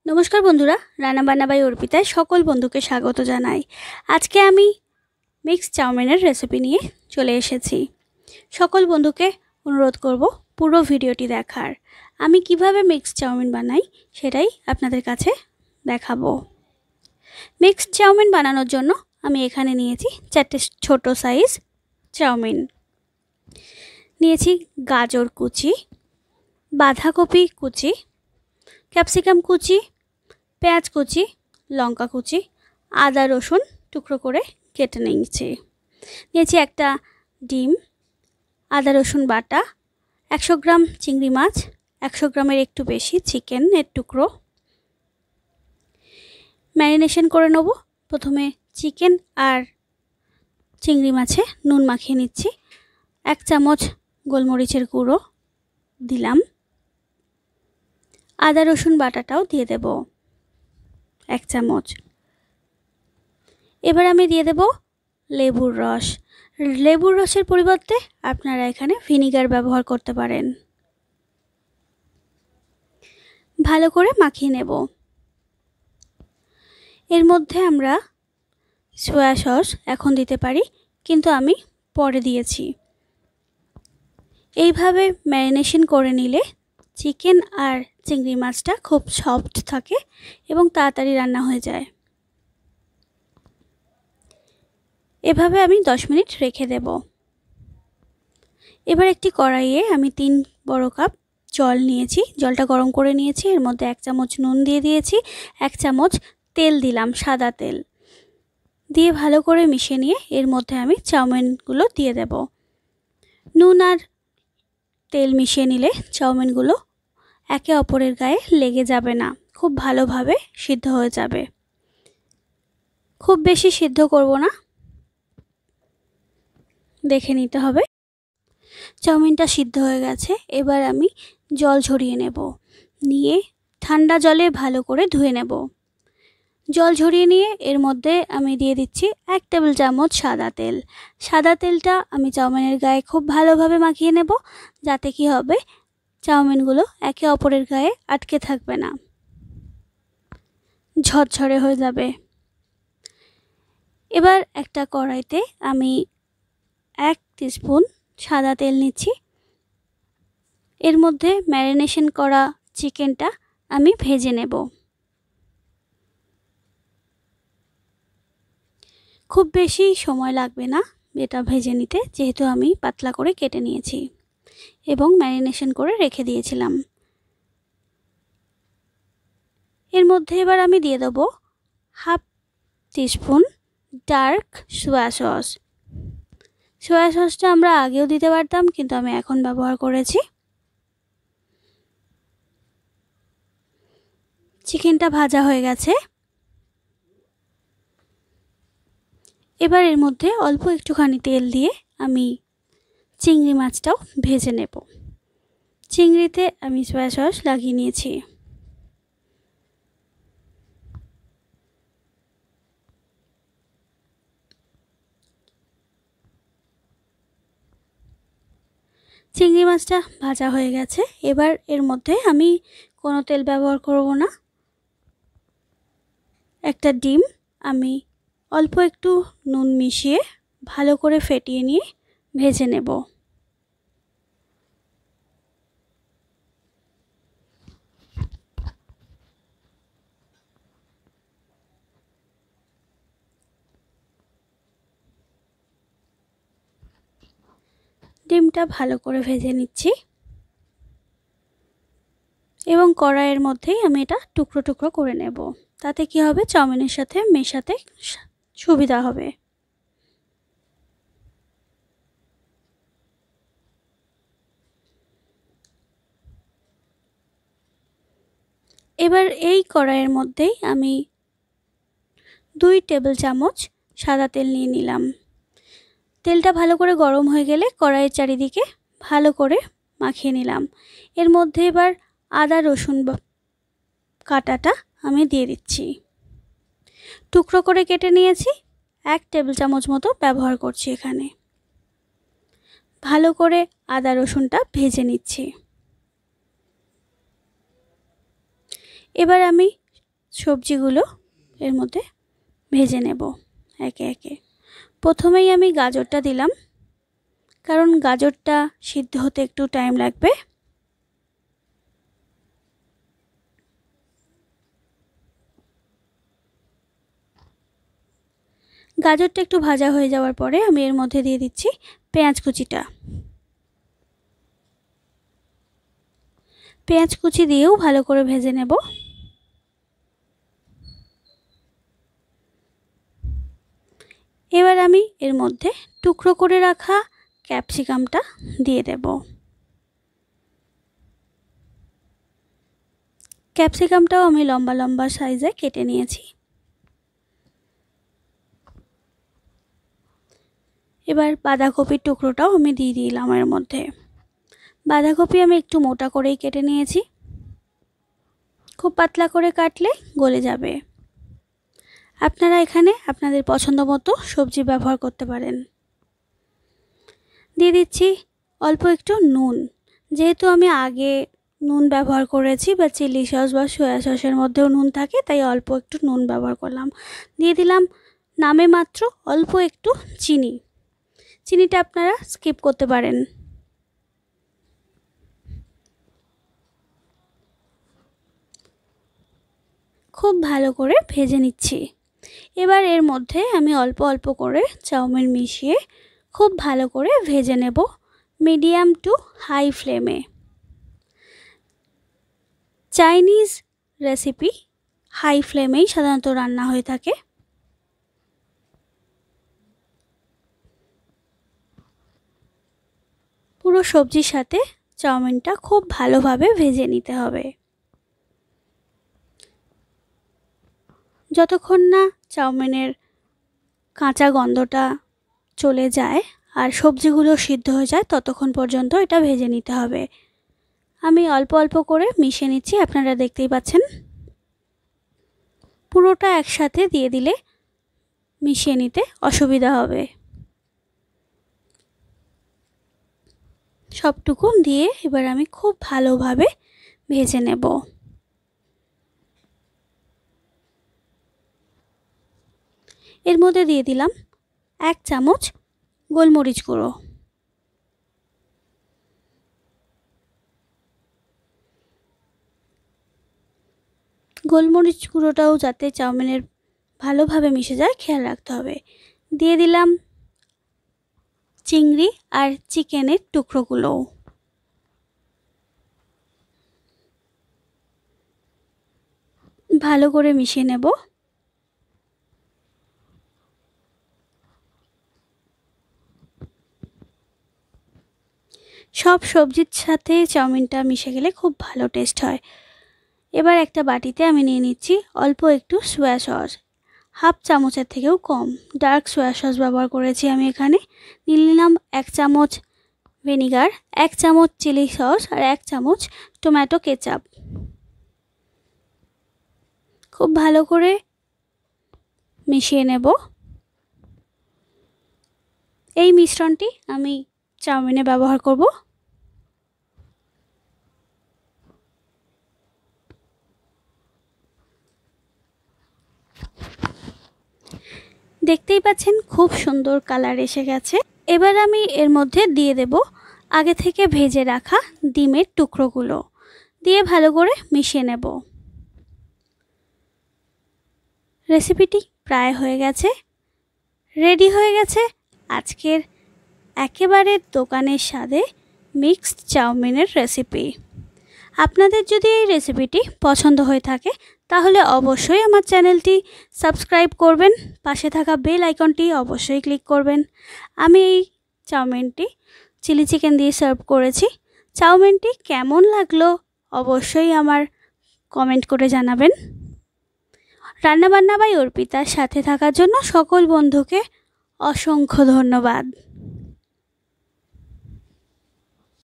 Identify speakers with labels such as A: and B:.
A: নমস্কার বন্ধুরা, রান্না বান্না বাই অর্পিতায় সকল বন্ধুকে স্বাগত জানাই। আজকে আমি মিক্স চাউমিনের রেসিপি নিয়ে চলে এসেছি। সকল বন্ধুকে অনুরোধ করব পুরো ভিডিওটি দেখার। আমি কিভাবে মিক্স চাউমিন বানাই সেটাই আপনাদের কাছে দেখাবো। মিক্স চাউমিন বানানোর জন্য আমি এখানে নিয়েছি 4টে ছোট সাইজ চাউমিন, নিয়েছি গাজর কুচি, বাঁধাকপি কুচি, ক্যাপসিকাম কুচি, পেঁয়াজ কুচি, লঙ্কা কুচি, আদা রসুন টুকরো করে কেটে নিয়েছি একটা ডিম, আদা রসুন বাটা, 100 গ্রাম চিংড়ি মাছ, 100 গ্রামের একটু বেশি চিকেনের টুকরো। ম্যারিনেশন করে নেব। প্রথমে চিকেন আর চিংড়ি মাছে নুন মাখিয়ে নিচ্ছি। 1 চামচ গোলমরিচের গুঁড়ো দিলাম, আদা রসুন বাটাটাও দিয়ে দেব 1 চামচ। এবার আমি দিয়ে দেব লেবুর রস। লেবুর রসের পরিবর্তে আপনারা এখানে ভিনিগার ব্যবহার করতে পারেন। ভালো করে মাখিয়ে নেব। এর মধ্যে আমরা সয়া সস এখন দিতে পারি, কিন্তু আমি পরে দিয়েছি। এইভাবে ম্যারিনেশন করে নিলে চিকেন আর চিংড়ি মাছটা খুব সফট থাকে এবং তাড়াতাড়ি রান্না হয়ে যায়। এভাবে আমি 10 মিনিট রেখে দেব। এবার একটি কড়াইয়ে আমি 3 বড় কাপ জল নিয়েছি। জলটা গরম করে নিয়েছি। এর মধ্যে 1 চামচ নুন দিয়ে দিয়েছি, 1 চামচ তেল দিলাম, সাদা তেল দিয়ে ভালো করে মিশিয়ে নিয়ে এর মধ্যে আমি চাউমিনগুলো দিয়ে দেব। নুন আর তেল মিশিয়ে নিলে চাউমিনগুলো একে অপরের গায়ে লেগে যাবে না, খুব ভালোভাবে সিদ্ধ হয়ে যাবে। খুব বেশি সিদ্ধ করব না, দেখে নিতে হবে। চাউমিনটা সিদ্ধ হয়ে গেছে। এবার আমি জল ঝরিয়ে নেব, নিয়ে ঠান্ডা জলে ভালো করে ধুয়ে নেব। জল ঝরিয়ে নিয়ে এর মধ্যে আমি দিয়ে দিচ্ছি 1 টেবিল চামচ সাদা তেল। সাদা তেলটা আমি চাউমিনের গায়ে খুব ভালোভাবে মাখিয়ে নেব, যাতে কি হবে চাউমিনগুলো একে অপরের গায়ে আটকে থাকবে না, ঝরঝরে হয়ে যাবে। এবার একটা কড়াইতে আমি 1 টিস্পুন সাদা তেল নিচ্ছি। এর মধ্যে ম্যারিনেশন করা চিকেনটা আমি ভেজে নেব। খুব বেশি সময় লাগবে না এটা ভেজে নিতে, যেহেতু আমি পাতলা করে কেটে নিয়েছি এবং ম্যারিনেশন করে রেখে দিয়েছিলাম। এর মধ্যে এবার আমি দিয়ে দেব 1/2 teaspoon dark soy sauce. Soy সসটা আমরা আগেও দিতে পারতাম, কিন্তু আমি এখন ব্যবহার করেছি। চিকেনটা ভাজা হয়ে গেছে। এবার এর মধ্যে অল্প একটুখানি তেল দিয়ে আমি চিংড়ি মাছটাও ভেজে নেব। চিংড়িতে আমি সয়া সস লাগিয়ে নিয়েছি। চিংড়ি মাছটা ভাজা হয়ে গেছে। এবার এর মধ্যে আমি কোনো তেল ব্যবহার করব না। একটা ডিম আমি অল্প একটু নুন মিশিয়ে ভালো করে ফেটিয়ে নিয়ে ভেজে নেব। ডিমটা ভালো করে ভেজে নিচ্ছি এবং কড়াইয়ের মধ্যেই আমি এটা টুকরো টুকরো করে নেব, তাতে কি হবে চাউমিনের সাথে মেশাতে সুবিধা হবে। এবার এই কড়াইয়ের মধ্যেই আমি 2 টেবিল চামচ সাদা তেল নিয়ে নিলাম। তেলটা ভালো করে গরম হয়ে গেলে কড়াইয়ের চারিদিকে ভালো করে মাখিয়ে নিলাম। এর মধ্যে এবার আদা রসুন কাটাটা আমি দিয়ে দিচ্ছি। টুকরো করে কেটে নিয়েছি, 1 টেবিল চামচ মতো ব্যবহার করছি এখানে। ভালো করে আদা রসুনটা ভেজে নিচ্ছি। এবার আমি সবজিগুলো এর মধ্যে ভেজে নেব একে একে। প্রথমেই আমি গাজরটা দিলাম, কারণ গাজরটা সিদ্ধ হতে একটু টাইম লাগবে। গাজরটা একটু ভাজা হয়ে যাওয়ার পরে আমি এর মধ্যে দিয়ে দিচ্ছি পেঁয়াজ কুচিটা। পেঁয়াজ কুচি দিয়েও ভালো করে ভেজে নেব। এবার আমি এর মধ্যে টুকরো করে রাখা ক্যাপসিকামটা দিয়ে দেব। ক্যাপসিকামটাও আমি লম্বা লম্বা সাইজে কেটে নিয়েছি। এবার বাঁধাকপির টুকরোটাও আমি দিয়ে দিলাম এর মধ্যে। বাঁধাকপি আমি একটু মোটা করেই কেটে নিয়েছি, খুব পাতলা করে কাটলে গলে যাবে। আপনারা এখানে আপনাদের পছন্দ মতো সবজি ব্যবহার করতে পারেন। দিয়ে দিচ্ছি অল্প একটু নুন, যেহেতু আমি আগে নুন ব্যবহার করেছি বা চিলি সস বা সয়া সসের মধ্যেও নুন থাকে, তাই অল্প একটু নুন ব্যবহার করলাম। দিয়ে দিলাম নামে মাত্র অল্প একটু চিনি। চিনিটা আপনারা স্কিপ করতে পারেন। খুব ভালো করে ভেজে নিচ্ছি। এবার এর মধ্যে আমি অল্প অল্প করে চাউমিন মিশিয়ে খুব ভালো করে ভেজে নেব medium to high flame. Chinese recipe high ফ্লেমেই সাধারণত রান্না হয়ে থাকে। পুরো সবজির সাথে চাউমিনটা খুব ভালোভাবে ভেজে নিতে হবে। যতক্ষণ না চাউমিনের কাঁচা গন্ধটা চলে যায় আর সবজিগুলো সিদ্ধ হয়ে যায়, ততক্ষণ পর্যন্ত এটা ভেজে নিতে হবে। আমি অল্প অল্প করে মিশিয়ে নিচ্ছি, আপনারা দেখতেই পাচ্ছেন। পুরোটা একসাথে দিয়ে দিলে মিশিয়ে নিতে অসুবিধা হবে। সবটুকু দিয়ে এবার আমি খুব ভালোভাবে ভেজে নেব। এর মধ্যে দিয়ে দিলাম 1 চামচ গোলমরিচ গুঁড়ো। গোলমরিচ গুঁড়োটাও যাতে চাউমিনের ভালোভাবে মিশে যায় খেয়াল রাখতে হবে। দিয়ে দিলাম চিংড়ি আর চিকেনের টুকরোগুলো। ভালো করে মিশিয়ে নেব। সব সবজির সাথে চাউমিনটা মিশে গেলে খুব ভালো টেস্ট হয়। এবার একটা বাটিতে আমি নিয়ে নিচ্ছি অল্প একটু সয়া সস, হাফ চামচের থেকেও কম ডার্ক সয়া সস ব্যবহার করেছি আমি এখানে। নিয়ে নিলাম 1 চামচ ভিনিগার, 1 চামচ চিলি সস আর 1 চামচ টমেটো কেচাপ। খুব ভালো করে মিশিয়ে নেব। এই মিশ্রণটি আমি চাউমিনে ব্যবহার করব। দেখতেই পাচ্ছেন খুব সুন্দর কালার এসে গেছে। এবার আমি এর মধ্যে দিয়ে দেব আগে থেকে ভেজে রাখা ডিমের টুকরোগুলো, দিয়ে ভালো করে মিশিয়ে নেব। রেসিপিটি প্রায় হয়ে গেছে, রেডি হয়ে গেছে আজকের একেবারে দোকানের স্বাদে মিক্সড চাউমিনের রেসিপি। আপনাদের যদি এই রেসিপিটি পছন্দ হয়ে থাকে তাহলে অবশ্যই আমার চ্যানেলটি সাবস্ক্রাইব করবেন, পাশে থাকা বেল আইকনটি অবশ্যই ক্লিক করবেন। আমি এই চাউমিনটি চিলি চিকেন দিয়ে সার্ভ করেছি। চাউমিনটি কেমন লাগলো অবশ্যই আমার কমেন্ট করে জানাবেন। রান্নাবান্না বাই অর্পিতার সাথে থাকার জন্য সকল বন্ধুকে অসংখ্য ধন্যবাদ।